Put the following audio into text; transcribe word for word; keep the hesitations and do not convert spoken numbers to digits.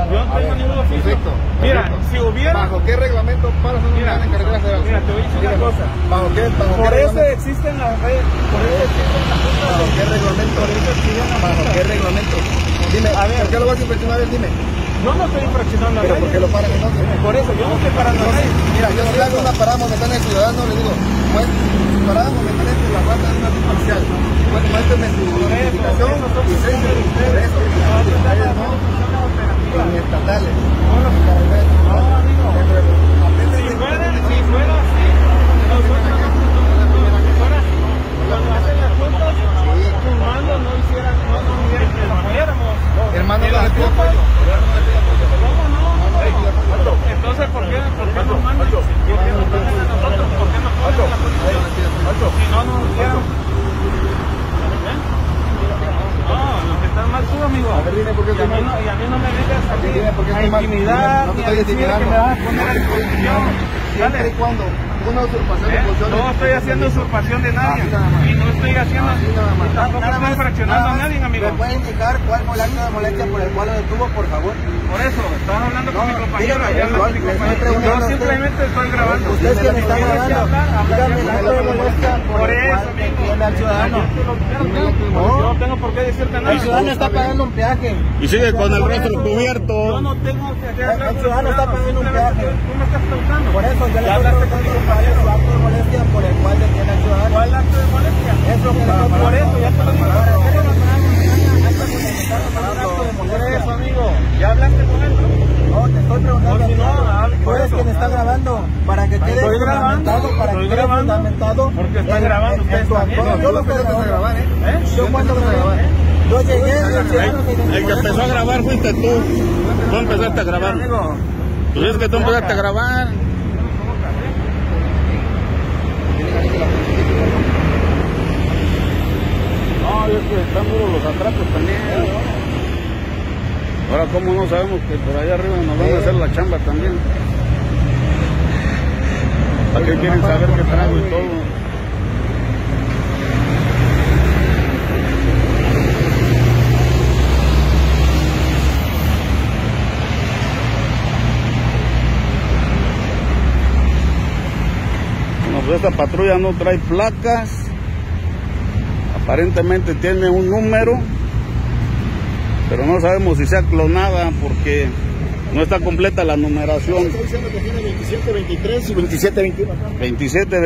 Yo no tengo ningún oficio. Perfecto. Mira, perfecto. si hubiera... ¿Bajo qué reglamento paras una unidad en carretera federal? Mira, te voy a decir una cosa. ¿Bajo qué, bajo Por qué eso reglamento? existen las redes, por eso existen las juntas. ¿Bajo qué reglamento? Por eso existen las ¿Bajo juntas. qué reglamento? Dime, A ver. ¿por qué lo vas a infraccionar? Dime. Yo no estoy infraccionando a ¿Pero nadie. por qué lo paran entonces? Por eso, yo no estoy parando a nadie. Mira, yo si le hago una parada momentánea al ciudadano, le digo, pues, parada momentánea por la falta de una parcial. Bueno, muéstrame su identificación y licencia. Por eso, estatales no, ni estatales. No, amigo. Si fuera, si fuera así, nosotros, si fuera así, cuando hacen las juntas, sus mandos no hicieran, no nos hubieran que nos fuéramos. Hermano, Y no las le pido juntas, apoyo. ¿cómo no? Entonces, ¿por qué, por qué nos mandan? ¿Por qué nos mandan a nosotros? ¿Por qué nos ponen en la posición? Si no nos hicieron. No, los que están mal tú, amigo. A ver, dime por qué Y a estoy mí mal. no, y a mí no me vengas a mí Dime por qué a estoy mal. intimidar, No te ni a estoy decir que me intimidando. vas a poner a disposición. Siempre Dale. y cuando una usurpación de ¿Eh? funciones. No estoy haciendo usurpación de nadie. Así nada más. Y no estoy haciendo, Así nada más. y tampoco estoy infraccionando a nadie, amigo. ¿Me puede indicar cuál fue el acto de molestia por el cual lo detuvo, por favor? Por eso, estás hablando con No, mi compañero. dígame, ahí habla con mi le estoy compañero. preguntando Yo a usted. simplemente estoy grabando. Usted es quien está Tienes que grabando. hablar, habla Dígame el bien. acto de molestia por Por el eso, cual amigo. detiene al ciudadano. Yo te lo- claro, claro. Yo no tengo por qué decirte nada. El ciudadano está pagando un peaje. Y sigue con el rostro Yo cubierto. no tengo que hablar El con ciudadano está pagando un simplemente peaje. Tú me estás preguntando. Por eso yo le Ya estoy hablaste con mi preguntando cuál es compañero. su acto de molestia por el cual detiene al ciudadano. ¿Cuál acto de molestia? Eso que le estoy Por eso, ya te lo digo. ¿Para qué le reclamamos mañana? Acto fundamentado para un acto de Por molestia. eso, amigo. ¿Ya hablaste con él? No, te estoy preguntando. No, si no, hable Tú por eres eso. quien está grabando para que quede Estoy grabando, fundamentado, para estoy que quede grabando, fundamentado. porque están en- grabando en ustedes tu también. actuar. Yo lo estoy empezaste a grabando. grabar, ¿eh? ¿Eh? Yo cuando empezaste a grabé, grabar. yo llegué y el ciudadano se El que identificó. empezó a grabar fuiste tú. Tú empezaste a grabar. Amigo. Pues es que tú empezaste a grabar. No, es que están duros los atrapos también. Ahora, ¿cómo no sabemos que por allá arriba nos van a hacer la chamba también? ¿Para qué quieren saber qué traigo y todo? Bueno, pues esta patrulla no trae placas. Aparentemente tiene un número, pero no sabemos si sea clonada porque no está completa la numeración. Está diciendo que tiene veintisiete, veintitrés y veintisiete, veintiuno. veintisiete